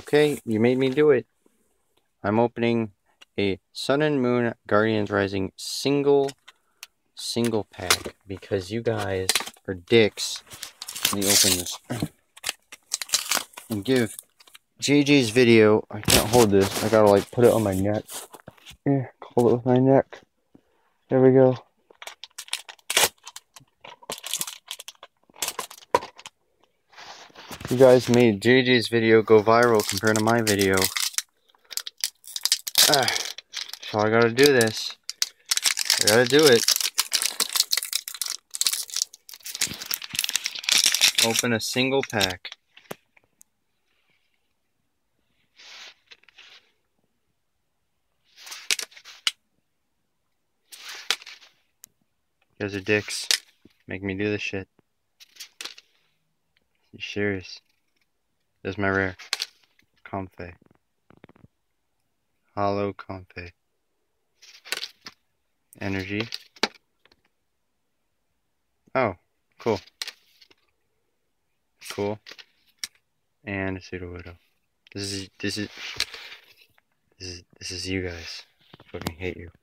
Okay, you made me do it. I'm opening a Sun and Moon Guardians Rising single pack because you guys are dicks. Let me open this and give JJ's video. I can't hold this. I gotta like put it on my neck. Yeah, hold it with my neck. There we go. You guys made JJ's video go viral compared to my video. So I gotta do this. I gotta do it. Open a single pack. You guys are dicks. Make me do this shit. You serious? This is my rare. Comfey. Hollow Comfey. Energy. Oh, cool. Cool. And a pseudo widow. This is you guys. I fucking hate you.